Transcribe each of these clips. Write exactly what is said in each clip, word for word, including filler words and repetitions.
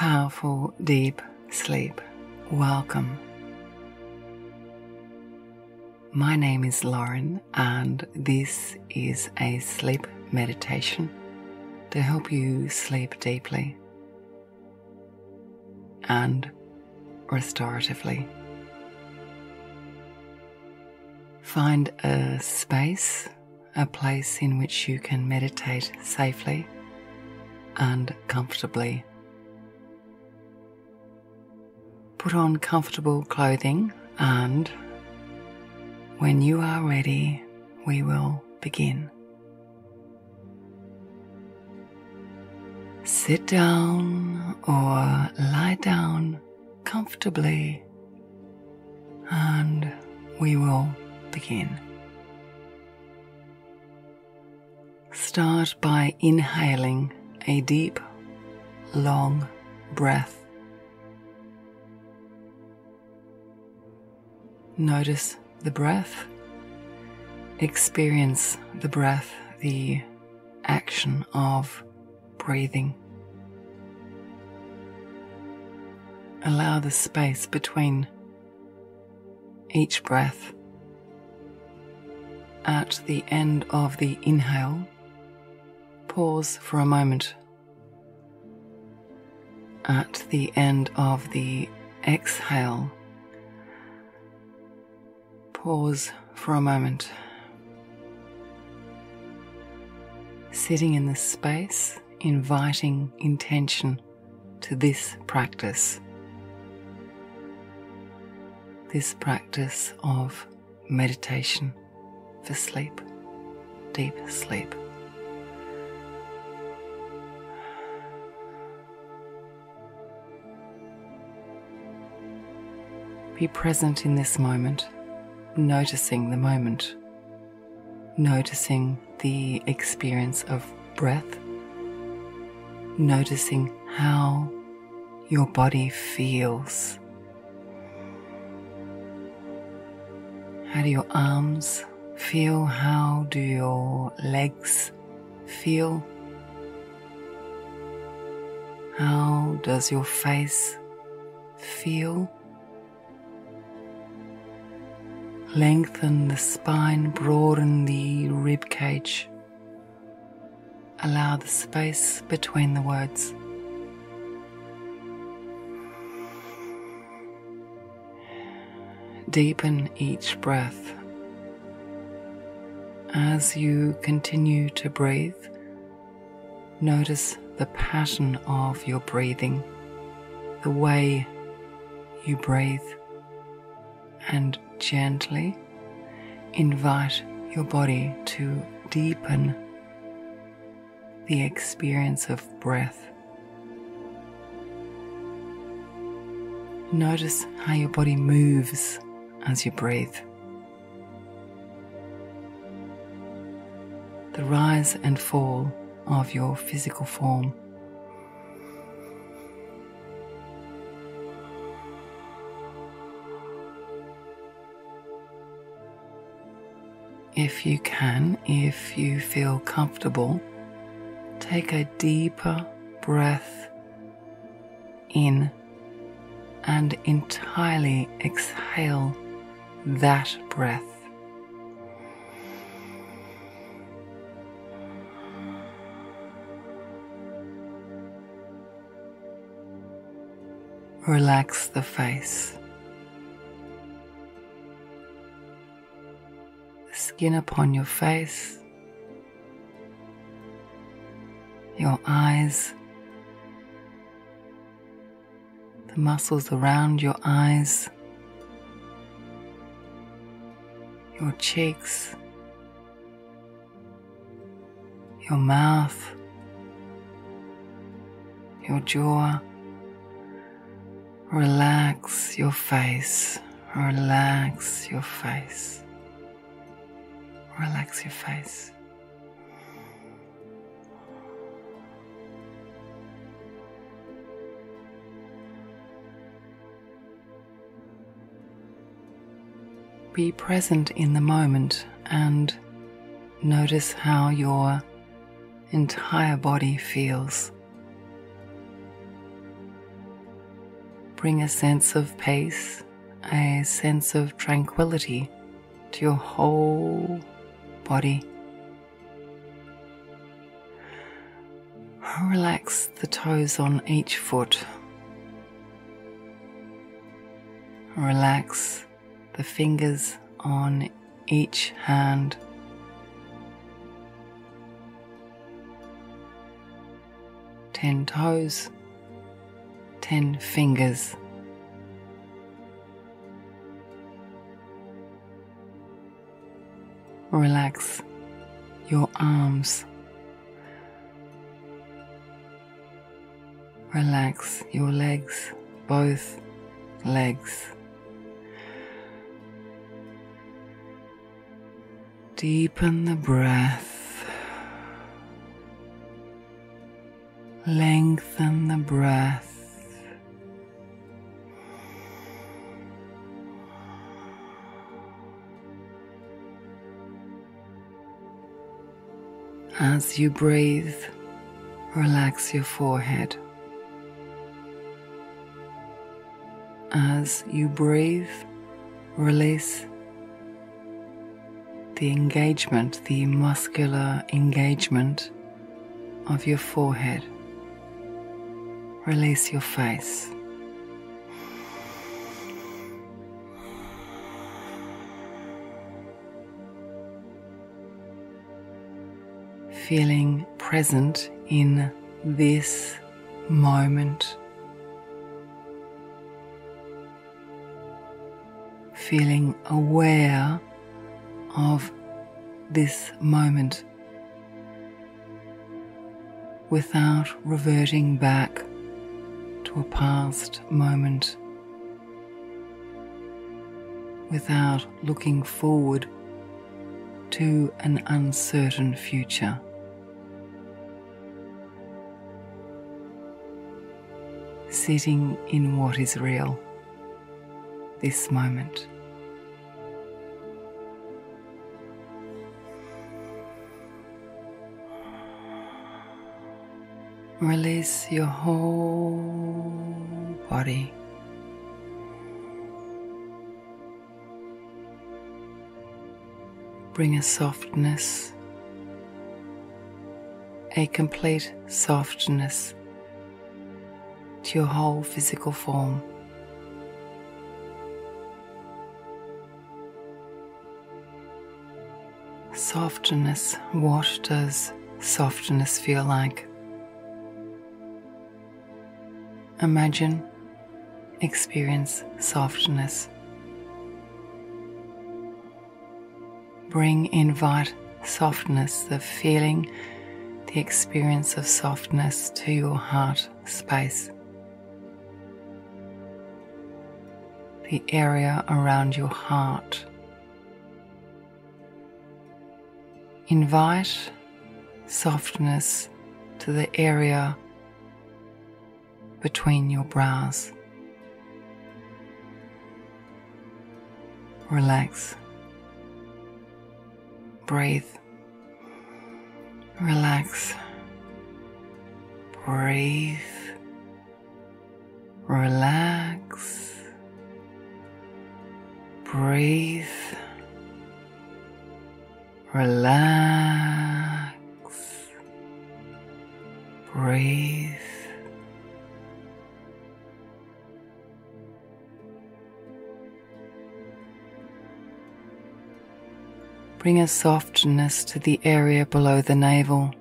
powerful, deep sleep. Welcome. My name is Lauren, and this is a sleep meditation to help you sleep deeply and restoratively. Find a space, a place in which you can meditate safely and comfortably. Put on comfortable clothing, and when you are ready, we will begin. Sit down or lie down comfortably, and we will begin. Start by inhaling a deep, long breath. Notice the breath. Experience the breath, the action of breathing. Allow the space between each breath. At the end of the inhale, pause for a moment. At the end of the exhale, pause for a moment. Sitting in this space, inviting intention to this practice. This practice of meditation for sleep, deep sleep. Be present in this moment, noticing the moment, noticing the experience of breath, noticing how your body feels. How do your arms feel? How do your legs feel? How does your face feel? Lengthen the spine, broaden the rib cage. Allow the space between the words. Deepen each breath. As you continue to breathe, notice the pattern of your breathing, the way you breathe, and gently invite your body to deepen the experience of breath. Notice how your body moves as you breathe. The rise and fall of your physical form. If you can, if you feel comfortable, take a deeper breath in and entirely exhale that breath. Relax the face. The skin upon your face, your eyes, the muscles around your eyes, your cheeks, your mouth, your jaw. Relax your face, relax your face, relax your face. Be present in the moment and notice how your entire body feels. bring a sense of peace, a sense of tranquility to your whole body. Relax the toes on each foot. Relax the fingers on each hand. Ten toes, ten fingers. Relax your arms. Relax your legs, both legs. Deepen the breath. Lengthen the breath. As you breathe, relax your forehead. As you breathe, release the engagement, the muscular engagement of your forehead. Release your face. Feeling present in this moment. Feeling aware of this moment without reverting back to a past moment, without looking forward to an uncertain future. Sitting in what is real, this moment. Release your whole body. Bring a softness, a complete softness to your whole physical form. Softness, what does softness feel like? Imagine, experience softness. Bring, invite softness, the feeling, the experience of softness to your heart space. The area around your heart. Invite softness to the area between your brows. Relax. Breathe. Relax. Breathe. Relax. Breathe. Relax. Breathe. Bring a softness to the area below the navel.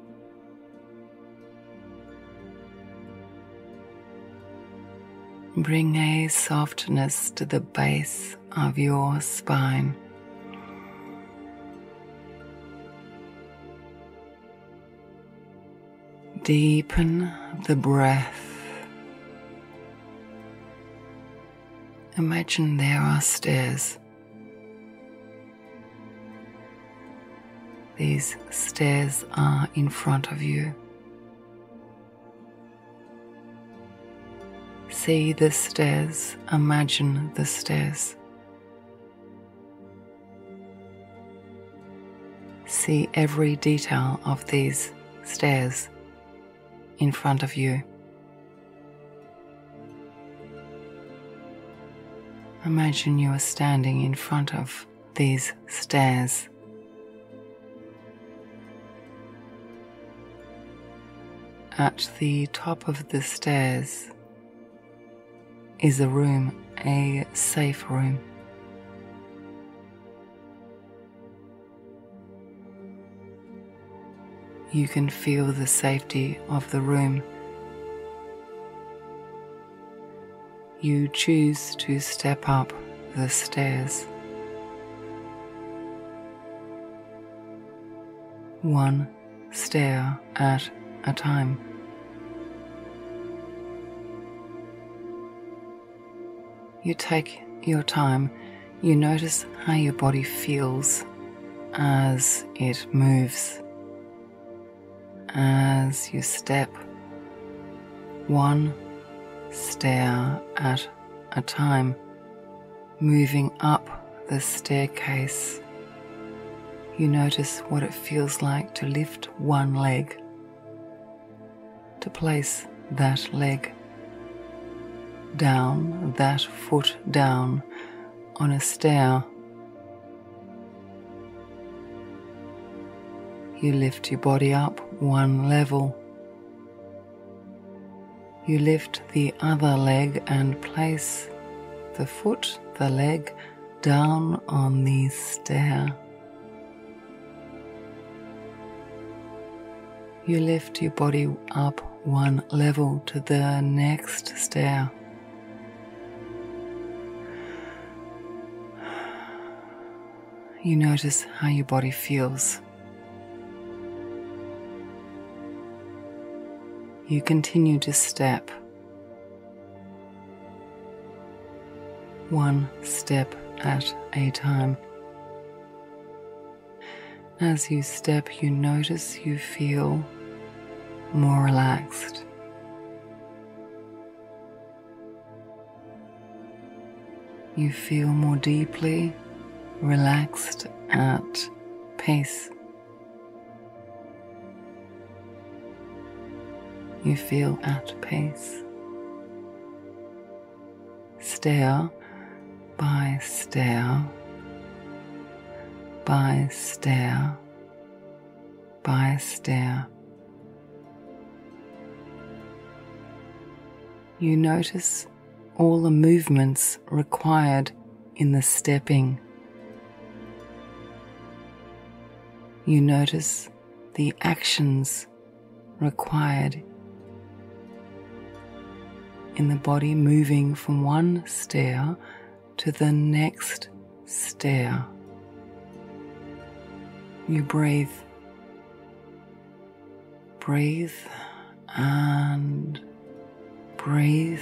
Bring a softness to the base of your spine. Deepen the breath. Imagine there are stairs. These stairs are in front of you. See the stairs, imagine the stairs. See every detail of these stairs in front of you. Imagine you are standing in front of these stairs. At the top of the stairs is a room, a safe room. You can feel the safety of the room. You choose to step up the stairs. One stair at a time. You take your time. You notice how your body feels as it moves. As you step one stair at a time, moving up the staircase, you notice what it feels like to lift one leg, to place that leg down, that foot down on a stair. You lift your body up one level. You lift the other leg and place the foot, the leg, down on the stair. You lift your body up one level to the next stair. You notice how your body feels. You continue to step. One step at a time. As you step, you notice you feel more relaxed. You feel more deeply relaxed, at peace. You feel at peace. Stair by stair, by stair, by stair. You notice all the movements required in the stepping. You notice the actions required in the body moving from one stair to the next stair. You breathe. Breathe and breathe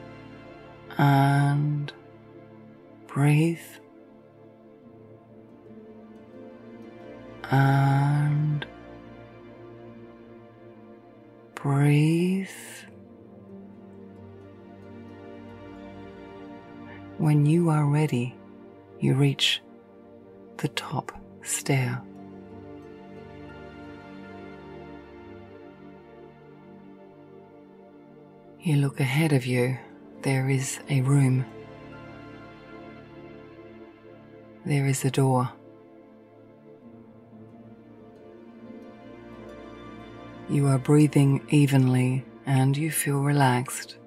and breathe and breathe. When you are ready, you reach the top stair. You look ahead of you. There is a room. There is a door. You are breathing evenly and you feel relaxed.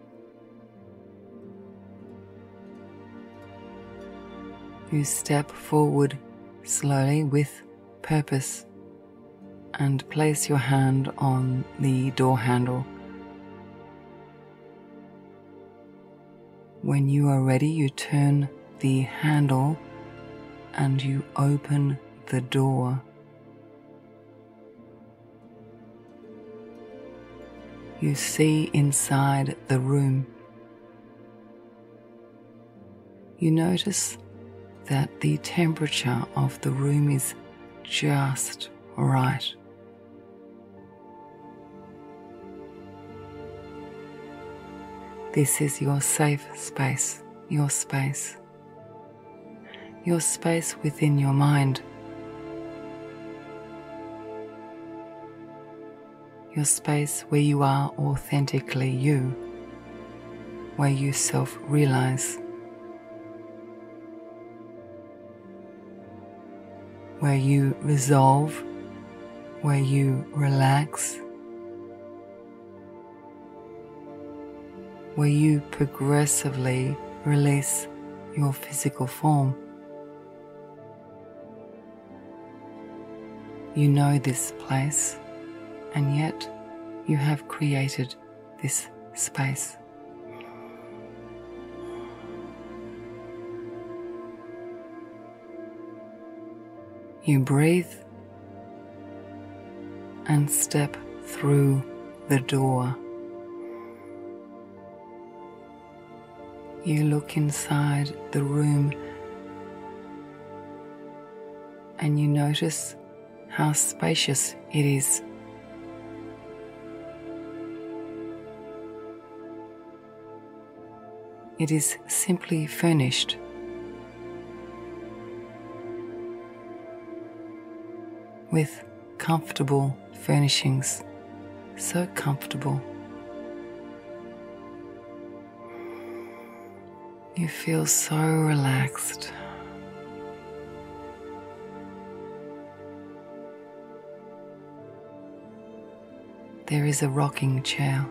You step forward slowly with purpose and place your hand on the door handle. When you are ready, you turn the handle and you open the door. You see inside the room. You notice that the temperature of the room is just right. This is your safe space, your space, your space within your mind, your space where you are authentically you, where you self-realize. where you resolve, where you relax, where you progressively release your physical form. You know this place, and yet you have created this space. You breathe and step through the door. You look inside the room and you notice how spacious it is. It is simply furnished. With comfortable furnishings, so comfortable. You feel so relaxed. There is a rocking chair.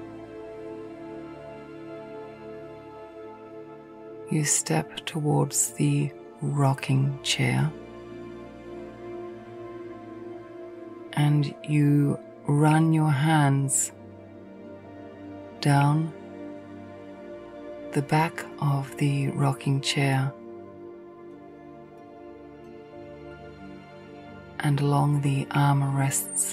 You step towards the rocking chair and you run your hands down the back of the rocking chair and along the armrests.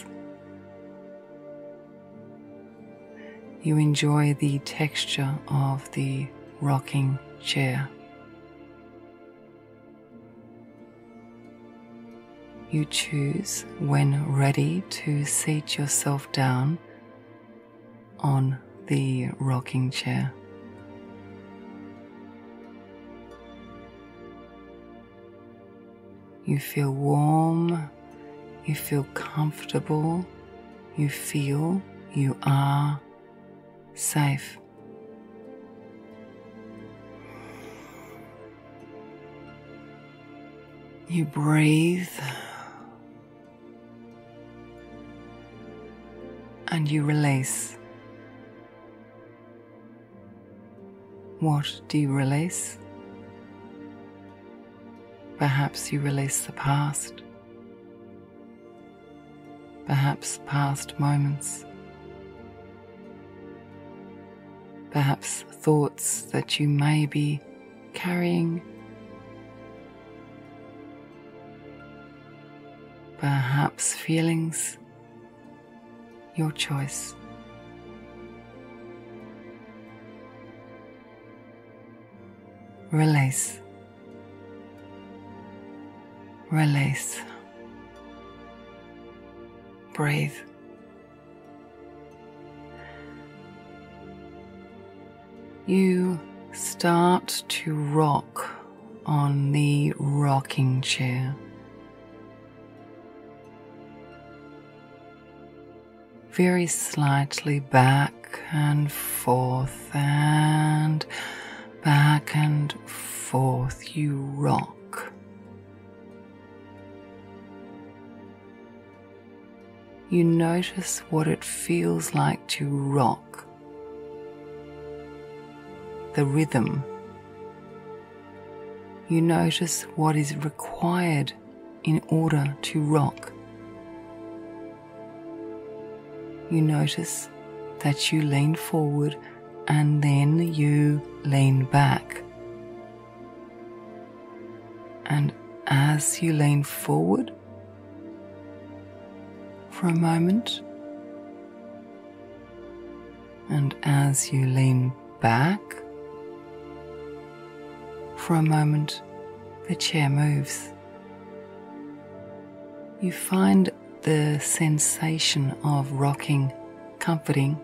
You enjoy the texture of the rocking chair. You choose, when ready, to seat yourself down on the rocking chair. You feel warm, you feel comfortable, you feel you are safe. You breathe and you release. What do you release? Perhaps you release the past, perhaps past moments, perhaps thoughts that you may be carrying, perhaps feelings. Your choice. Release. Release. Breathe. You start to rock on the rocking chair. Very slightly back and forth and back and forth you rock. You notice what it feels like to rock. The rhythm. You notice what is required in order to rock. You notice that you lean forward and then you lean back. And as you lean forward for a moment, and as you lean back for a moment, the chair moves. You find the sensation of rocking comforting,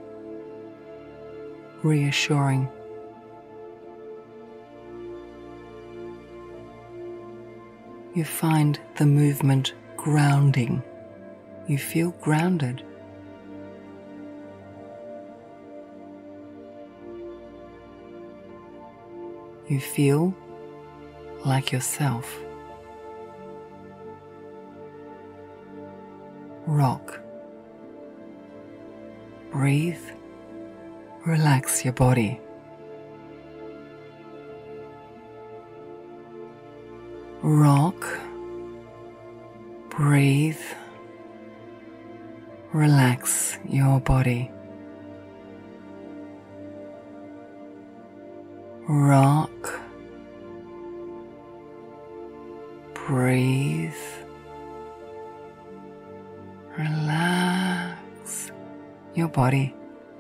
reassuring. You find the movement grounding. You feel grounded. You feel like yourself. rock. Breathe, relax your body. Rock, breathe, relax your body. Rock, breathe, relax your body.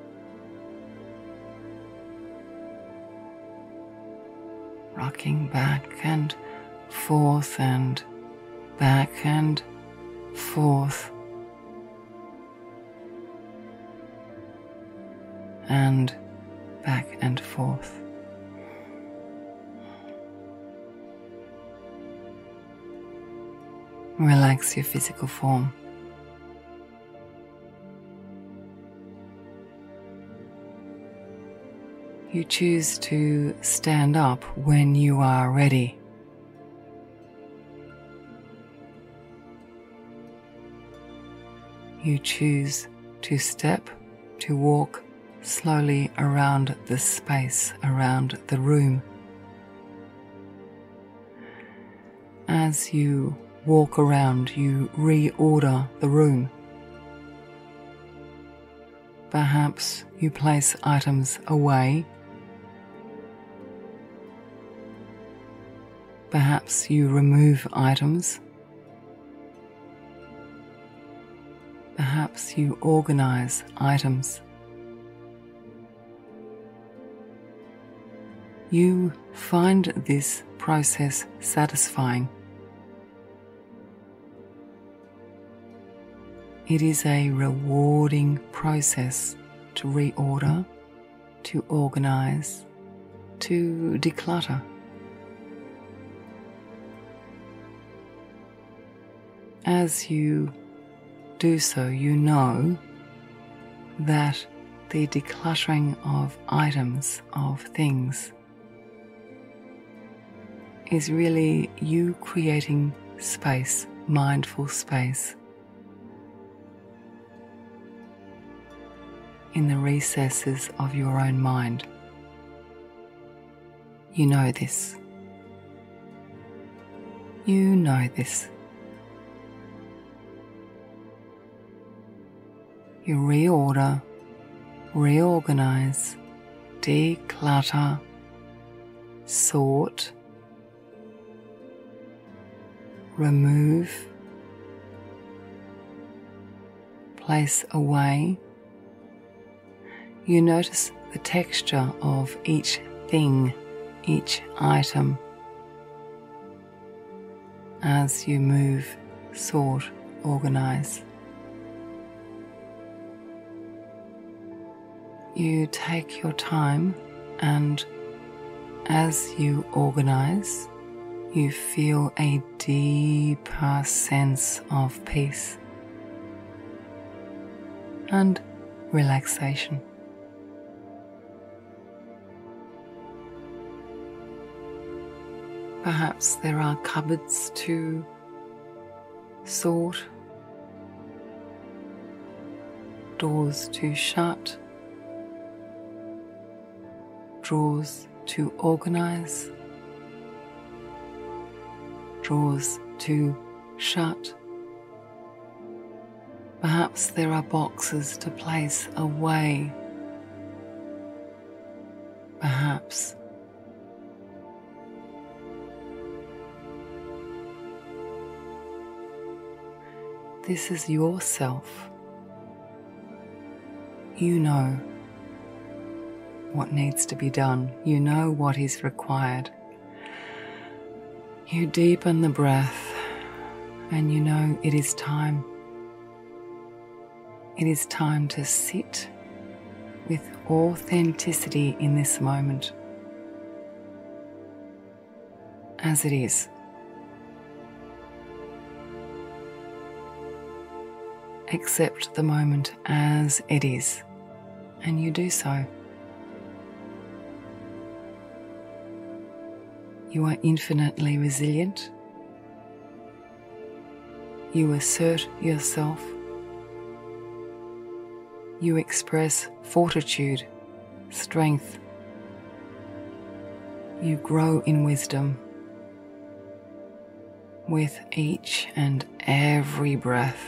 Rocking back and forth and back and forth and back and forth. Relax your physical form. You choose to stand up when you are ready. You choose to step, to walk slowly around the space, around the room. As you walk around, you reorder the room. Perhaps you place items away. Perhaps you remove items. Perhaps you organize items. You find this process satisfying. It is a rewarding process to reorder, to organize, to declutter. As you do so, you know that the decluttering of items, of things, is really you creating space, mindful space, in the recesses of your own mind. You know this. You know this. You reorder, reorganize, declutter, sort, remove, place away. You notice the texture of each thing, each item, as you move, sort, organize. You take your time, and as you organize, you feel a deeper sense of peace and relaxation. Perhaps there are cupboards to sort, doors to shut, drawers to organize, drawers to shut. Perhaps there are boxes to place away. Perhaps this is yourself. You know what needs to be done. You know what is required. You deepen the breath, and you know it is time. It is time to sit with authenticity in this moment, as it is. Accept the moment as it is, and you do so. You are infinitely resilient. You assert yourself You express fortitude, strength. You grow in wisdom with each and every breath.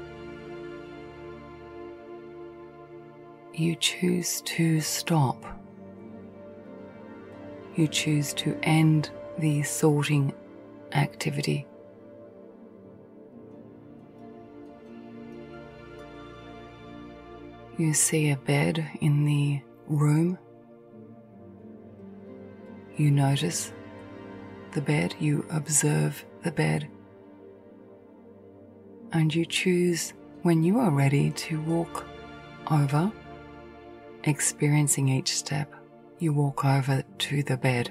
You choose to stop. You choose to end the sorting activity. You see a bed in the room. You notice the bed, you observe the bed, and you choose when you are ready to walk over, experiencing each step. You walk over to the bed.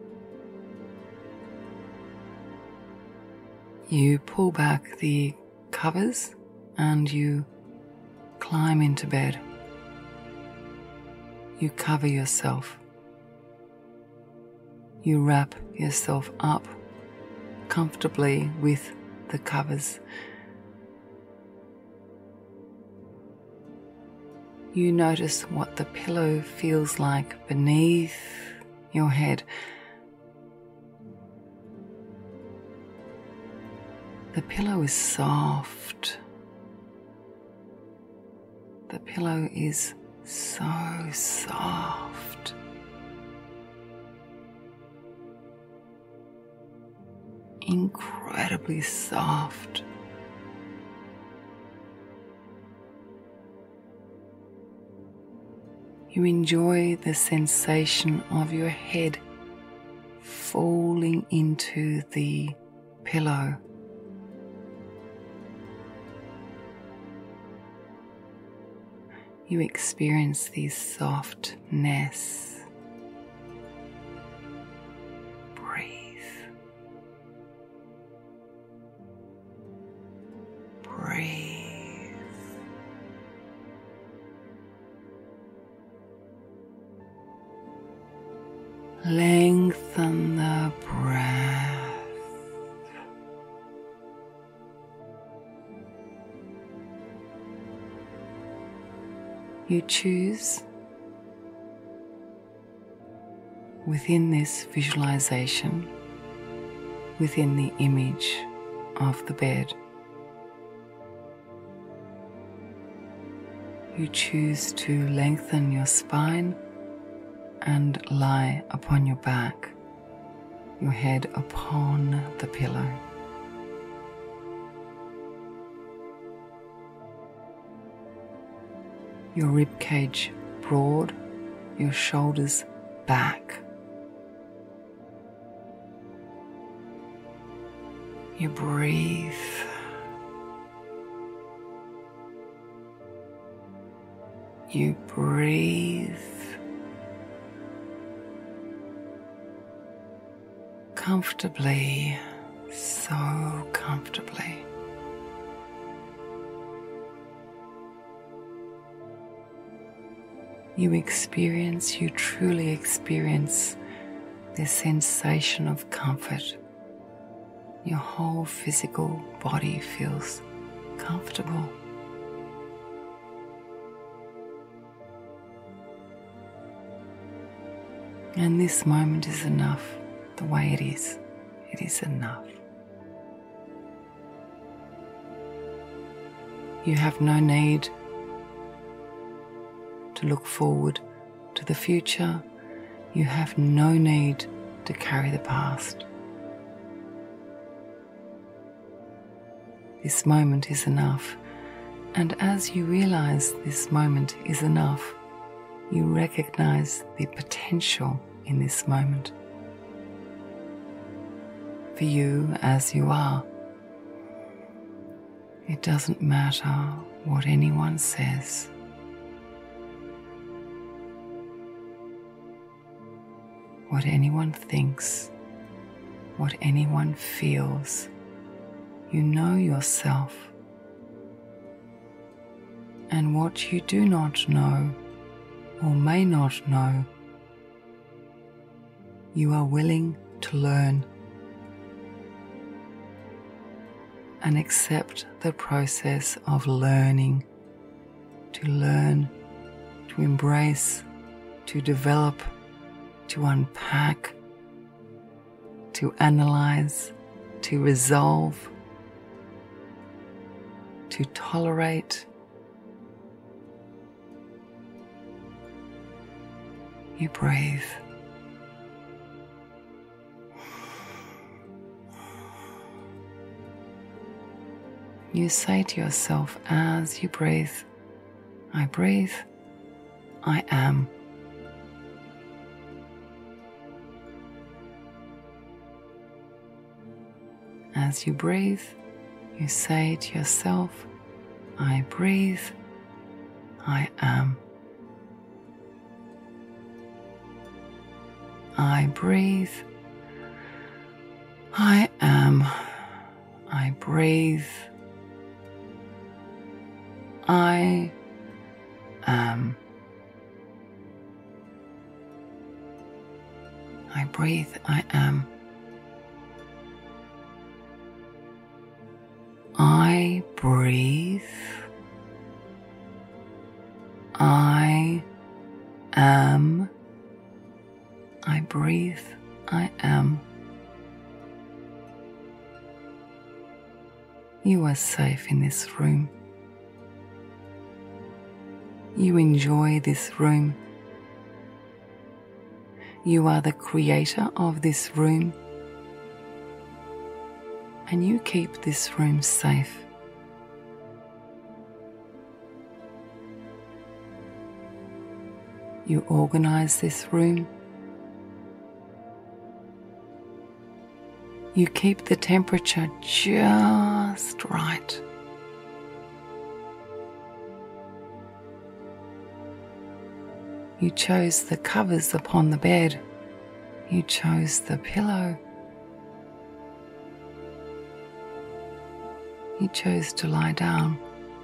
You pull back the covers and you climb into bed. You cover yourself. You wrap yourself up comfortably with the covers. You notice what the pillow feels like beneath your head. The pillow is soft. The pillow is so soft. Incredibly soft. You enjoy the sensation of your head falling into the pillow. You experience the softness. Breathe. Breathe. Lengthen the breath. You choose within this visualization, within the image of the bed, you choose to lengthen your spine and lie upon your back, your head upon the pillow. Your rib cage broad, your shoulders back. You breathe. You breathe. Comfortably, so comfortably. You experience, you truly experience this sensation of comfort. Your whole physical body feels comfortable. And this moment is enough. The way it is, it is enough. You have no need to look forward to the future. You have no need to carry the past. This moment is enough, and as you realize this moment is enough, you recognize the potential in this moment. For you as you are. It doesn't matter what anyone says. What anyone thinks, what anyone feels. You know yourself. And what you do not know or may not know, you are willing to learn and accept the process of learning to to learn, to embrace, to develop, to unpack, to analyze, to resolve, to tolerate. You breathe. You say to yourself as you breathe, I breathe, I am. As you breathe, you say to yourself, I breathe, I am. I breathe, I am. I breathe, I am. I breathe, I am. I breathe, I am. I breathe, I am. You are safe in this room. You enjoy this room. You are the creator of this room, and you keep this room safe. You organize this room. You keep the temperature just right. You chose the covers upon the bed. You chose the pillow. You chose to lie down.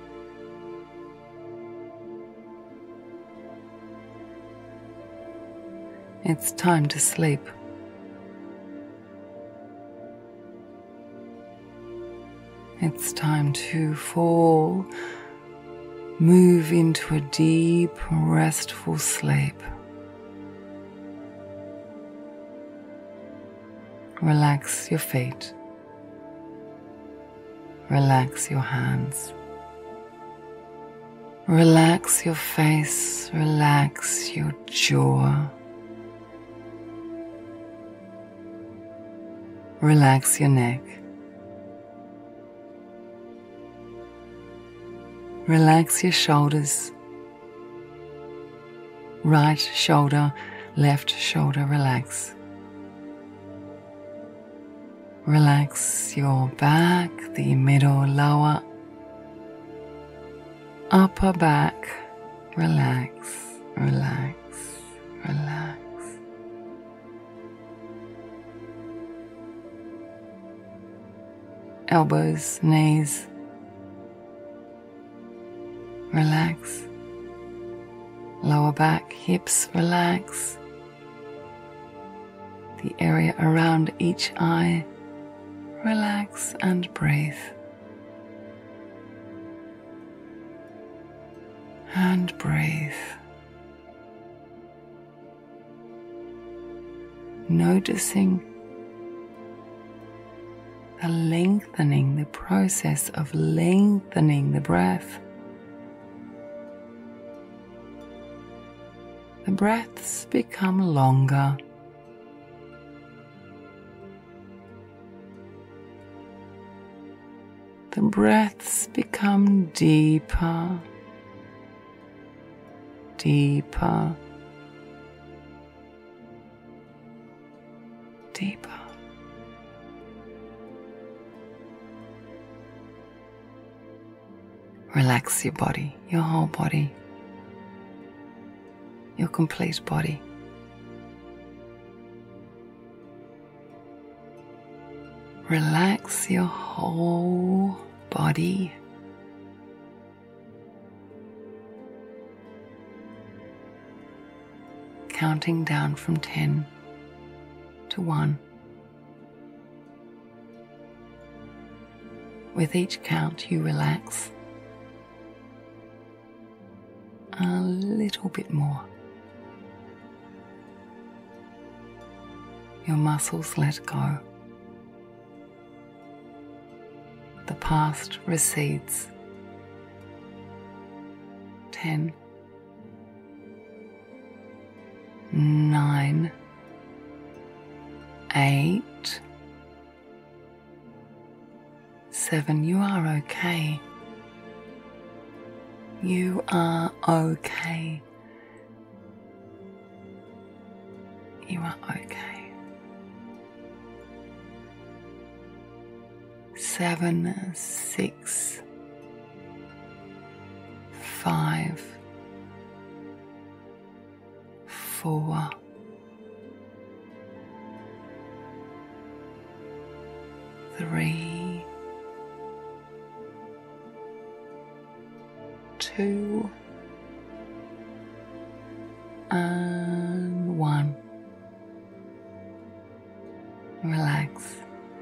It's time to sleep. It's time to fall, move into a deep, restful sleep. Relax your feet. Relax your hands. Relax your face. Relax your jaw. Relax your neck. Relax your shoulders. Right shoulder, left shoulder, relax. Relax your back, the middle, lower, upper back. Relax, relax, relax. Elbows, knees. Relax. Lower back, hips, relax. The area around each eye, relax and breathe. And breathe. Noticing the lengthening, the process of lengthening the breath. The breaths become longer. The breaths become deeper, deeper, deeper. Relax your body, your whole body. Your complete body. Relax your whole body. Counting down from ten to one. With each count, you relax. a little bit more. Your muscles let go. The past recedes. Ten, nine, eight, seven. You are okay. You are okay. You are okay. Seven, six, five, four, three, two, and one. Relax.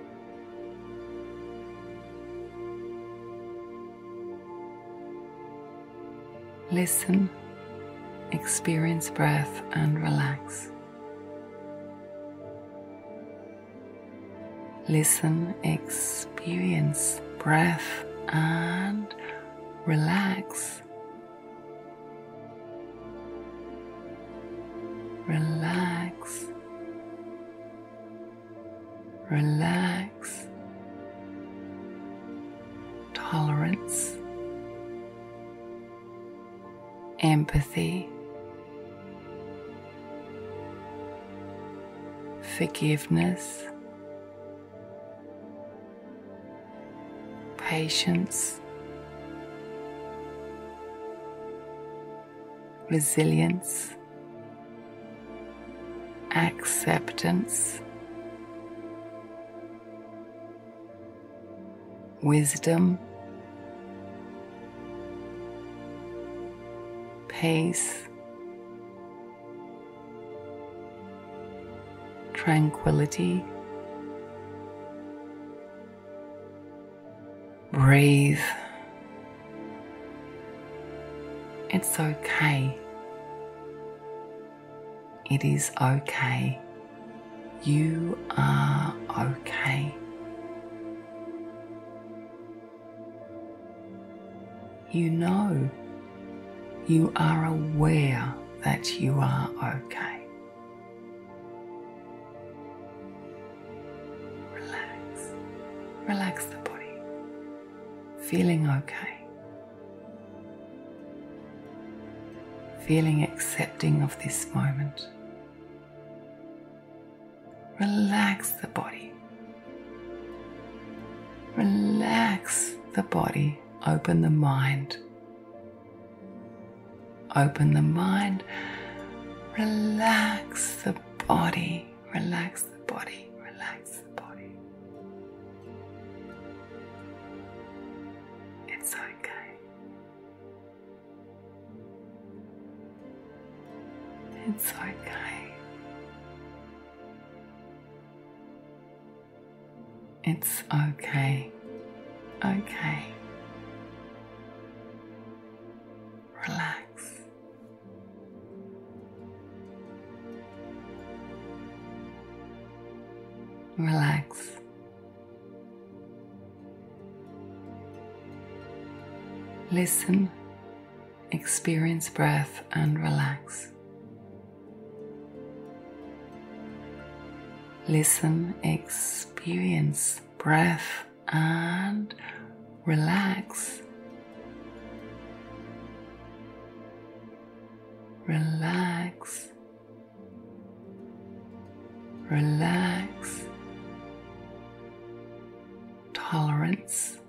Listen, experience breath and relax. Listen, experience breath and relax. Relax. Relax. Tolerance. Empathy. Forgiveness. Patience. Resilience. Acceptance. Wisdom. Peace. Tranquility. Breathe. It's okay. It is okay. You are okay. You know, you are aware that you are okay. Relax. Relax the body. Feeling okay. Feeling accepting of this moment. Relax the body. Relax the body. Open the mind. Open the mind. Relax the body. Relax the body. Relax the body. It's okay. It's okay. It's okay. Okay. Relax. Relax. Listen, experience breath and relax. Listen, experience breath and relax. Relax. Relax. Tolerance.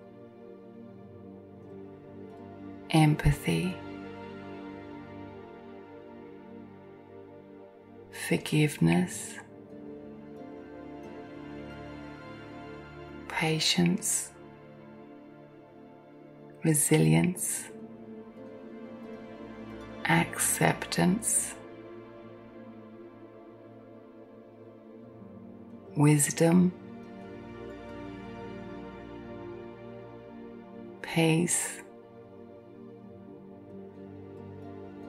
Empathy. Forgiveness. Patience. Resilience. Acceptance. Wisdom. Peace.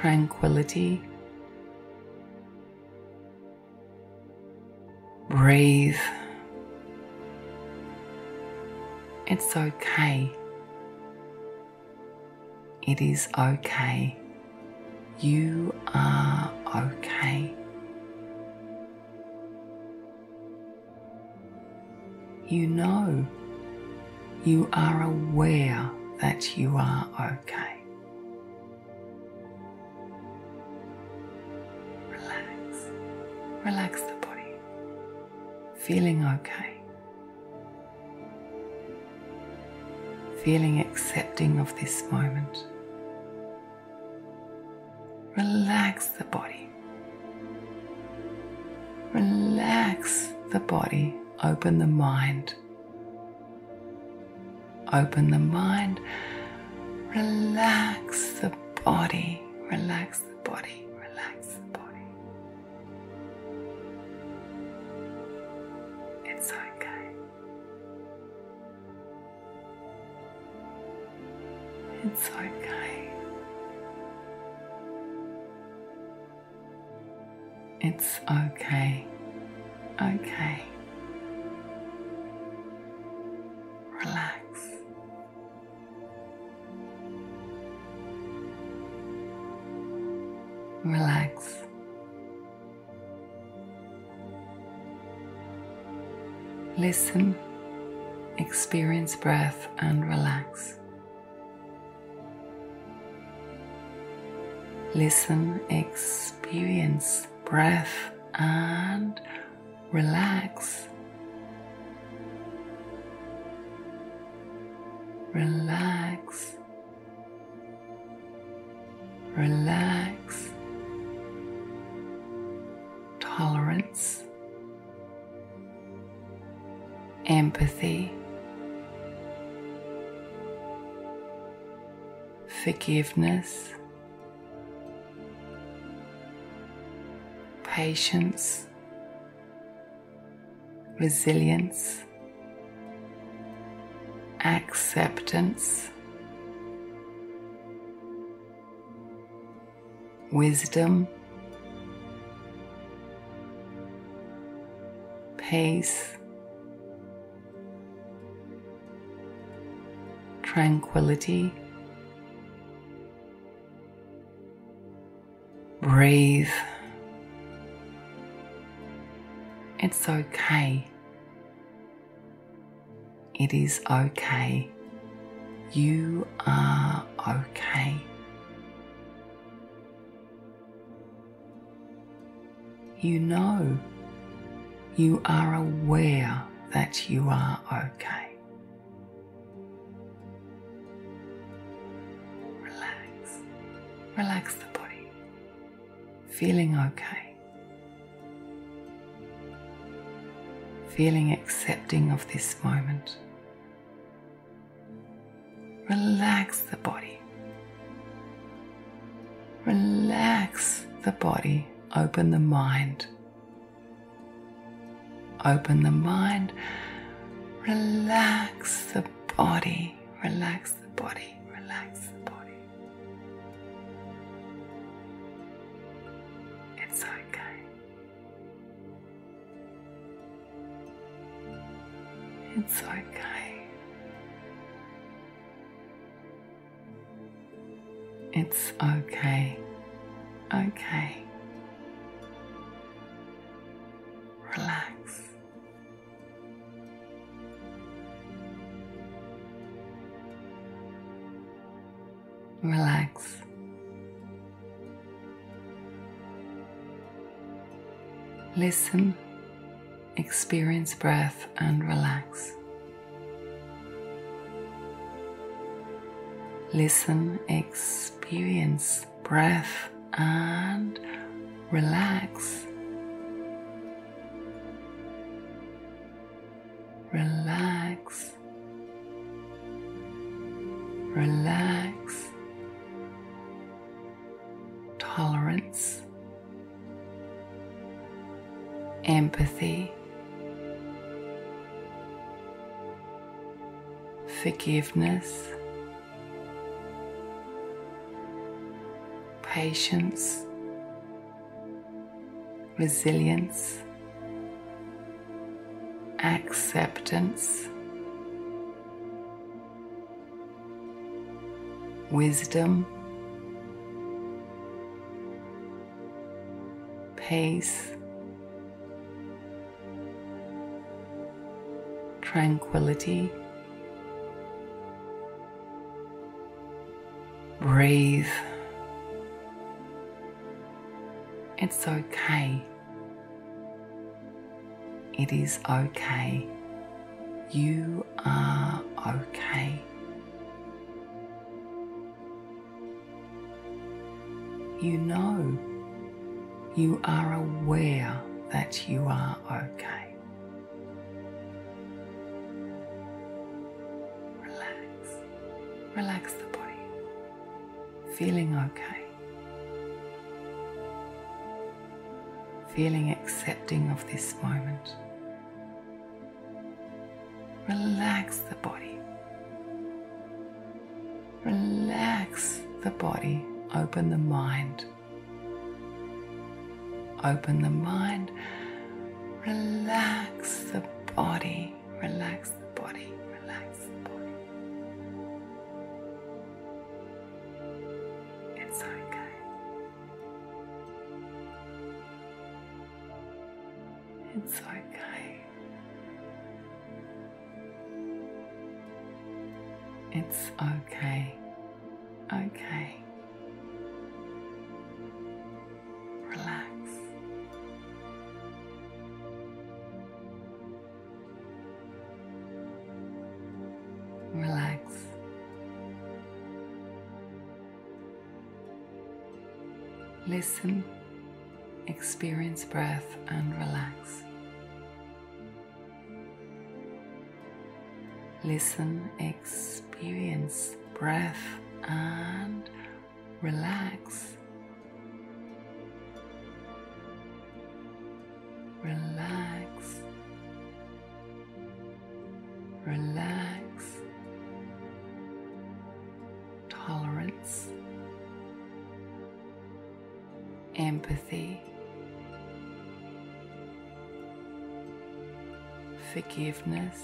tranquility. Breathe. It's okay. It is okay. You are okay. You know, you are aware that you are okay. Relax. Relax the body. Feeling okay. Feeling accepting of this moment. Relax the body. Relax the body. Open the mind. Open the mind. Relax the body. Relax the body. Relax the body. It's okay. It's okay. It's okay. Okay. Relax. Relax. Listen, experience breath and relax. Listen, experience breath and relax. Relax. Relax. Tolerance. Empathy. Forgiveness. Patience. Resilience. Acceptance. Wisdom. Peace. Tranquility. Breathe. It's okay. It is okay. You are okay. You know, you are aware that you are okay. Relax. Relax the body. Feeling okay. Feeling accepting of this moment. Relax the body. Relax the body. Open the mind. Open the mind. Relax the body. Relax the body. Relax the body. It's okay. It's okay. It's okay. Okay. Relax. Relax. Listen, experience breath and relax. Listen, experience breath and relax. Relax. Relax. Tolerance. Empathy. Forgiveness. patience, resilience, acceptance, wisdom, peace, tranquility. Breathe. It's okay. It is okay. You are okay. You know, you are aware that you are okay. Relax. Relax the body. Feeling okay. Feeling accepting of this moment. Relax the body. Relax the body. Open the mind. Open the mind. Relax the body. Relax the body. Relax the body. It's okay. It's okay. It's okay. Okay. Relax. Relax. Listen, experience breath and relax. Listen, experience breath and relax. Relax. Relax. Tolerance. Empathy. Forgiveness.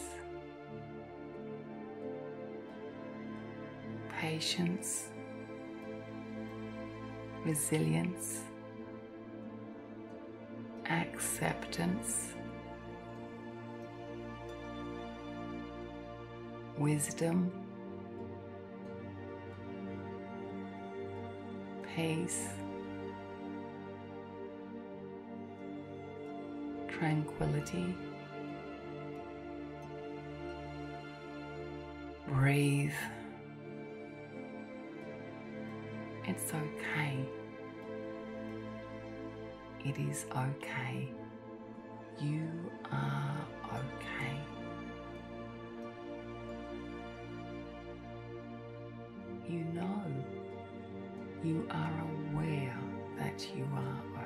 Patience. Resilience. Acceptance. Wisdom. Peace. Tranquility. Breathe. It's okay. It is okay. You are okay. You know, you are aware that you are